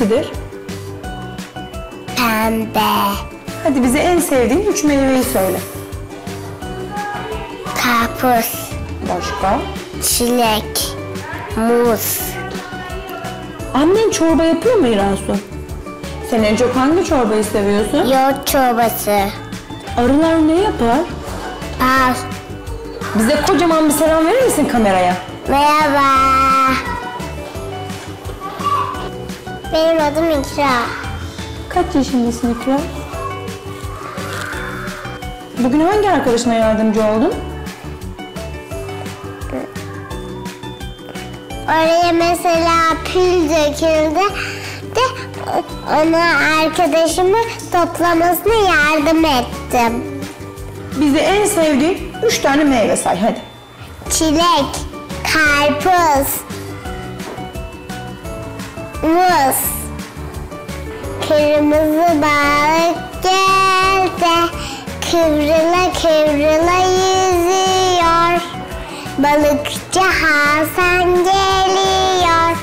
hangisidir? Pembe. Hadi bize en sevdiğin 3 meyveyi söyle. Karpuz. Başka? Çilek. Muz. Annen çorba yapıyor mu İransu? Sen en çok hangi çorbayı seviyorsun? Yoğurt çorbası. Arılar ne yapar? Bal. Bize kocaman bir selam verir misin kameraya? Merhaba. Benim adım İkra. Kaç yaşındasın İkra? Bugün hangi arkadaşına yardımcı oldun? Oraya mesela pil döküldü de ona arkadaşımı toplamasına yardım ettim. Bize en sevdiğin 3 tane meyve say hadi. Çilek, karpuz, muz. Kırmızı balık geldi, kıvrıla kıvrıla yüzüyor. Balıkçı Hasan geliyor,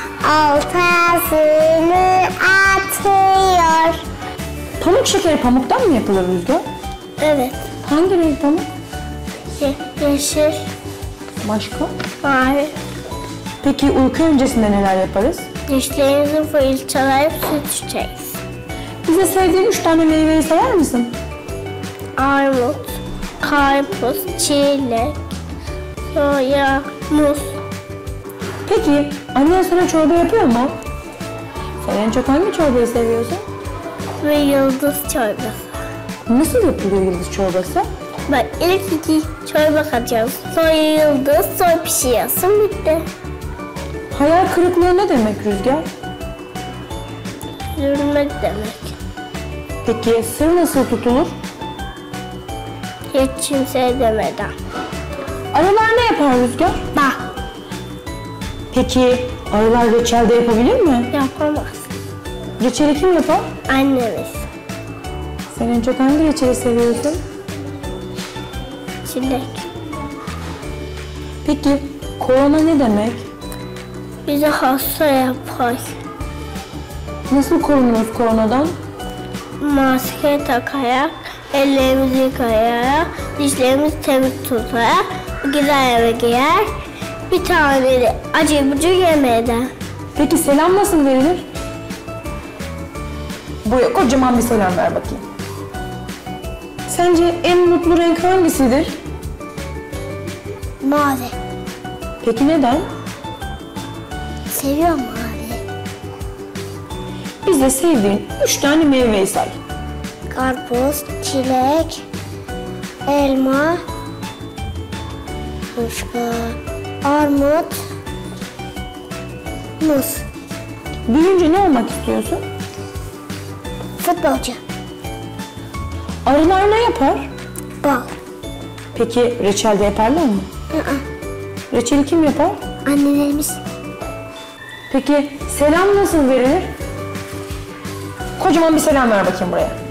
oltasını atıyor. Pamuk şekeri pamuktan mı yapılır Rüzgar? Evet. Hangi renk pamuk? Yeşil, Başka? mavi. Peki uyku öncesinde neler yaparız? Dişlerimizi fırçalayıp süt içeriz. Bize sevdiğin 3 tane meyveyi sayar mısın? Armut, karpuz, çilek, soya, muz. Peki annen sana çorba yapıyor mu? Sen en çok hangi çorbayı seviyorsun? Ve yıldız çorbası. Nasıl yapılıyor yıldız çorbası? Bak ilk 2 çorba katıyoruz. Sonra yıldız, sonra pişiriyorsun, bitti. Hayal kırıklığı ne demek Rüzgar? Üzülmek demek. Peki sır nasıl tutulur? Hiç kimseye demeden. Arılar ne yapar Rüzgar? Bak, Peki arılar reçel de yapabilir mi? yapamaz. Reçeli kim yapar? Annemiz. Sen en çok hangi reçeli seviyorsun? Çilek. Peki korona ne demek? Bizi hasta yapar. Nasıl korunuruz koronadan? Maske takarak, ellerimizi yıkayarak, dişlerimizi temiz tutarak, güzel eve girer, bir tane de acı bucu yemeden. Peki selam nasıl verilir? Buraya kocaman bir selam ver bakayım. Sence en mutlu renk hangisidir? Mavi. Peki neden? Seviyorum mavi. Bize sevdiğin 3 tane meyveyi say. Karpuz, çilek, elma, başka, armut, muz. Büyüyünce ne olmak istiyorsun? Futbolcu. Arılar ne yapar? Bal. Peki reçel de yaparlar mı? Reçeli kim yapar? Annelerimiz. Peki selam nasıl verilir? Kocaman bir selam ver bakayım buraya.